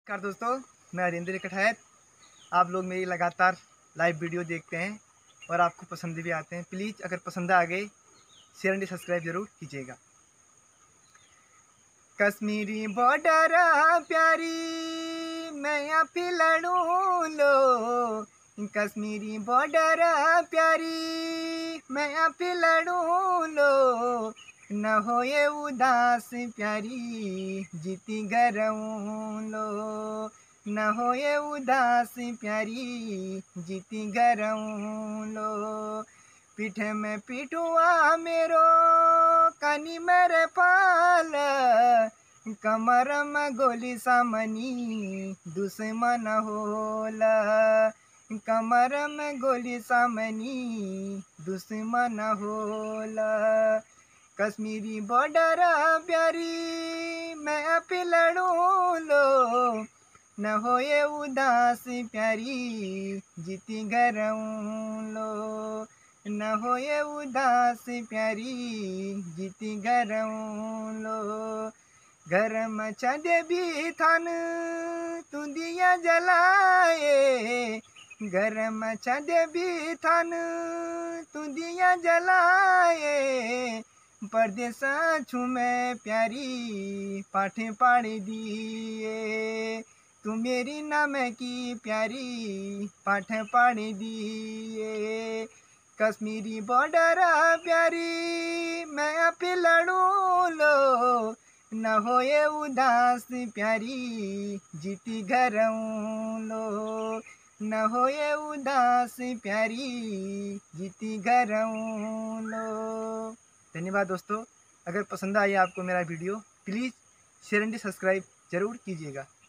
नमस्कार दोस्तों, मैं हरिंद्र कठायत। आप लोग मेरी लगातार लाइव वीडियो देखते हैं और आपको पसंद भी आते हैं। प्लीज़ अगर पसंद आ गए शेयर एंड सब्सक्राइब ज़रूर कीजिएगा। कश्मीरी बॉर्डर प्यारी मैं यहाँ पे लड़ूं लो, कश्मीरी बॉर्डर प्यारी मैं यहाँ पे लड़ूं लो, न हो ये उदास प्यारी जीती गरऊं लो, न हो ये उदास प्यारी जीती गरऊं लो। पीठ में पिटुआ मेरो कानी मेरे पाल, कमर में गोली सामनी दुश्मन होला, कमर में गोली सामनी दुश्मन होला। कश्मीरी बॉर्डर प्यारी मैं पे लड़ूं लो, न हो ये उदास प्यारी जीती गरऊं लो, न हो ये उदास प्यारी जीती गरऊं लो। घर में चंदे भी थान तू दिया जलाए, घर में चंदे भी थान तू दिया जलाए, परदेसा छुमे प्यारी पाठे पाड़ी दिए, तू मेरी नाम की प्यारी पाठ पाड़ी दिए। कश्मीरी बॉर्डर प्यारी मैं पे लड़ूं लो, न हो ये उदास प्यारी जीती गरऊं लो, न हो ये उदास प्यारी जीती गरऊं लो। धन्यवाद दोस्तों। अगर पसंद आए आपको मेरा video please share and subscribe ज़रूर कीजिएगा।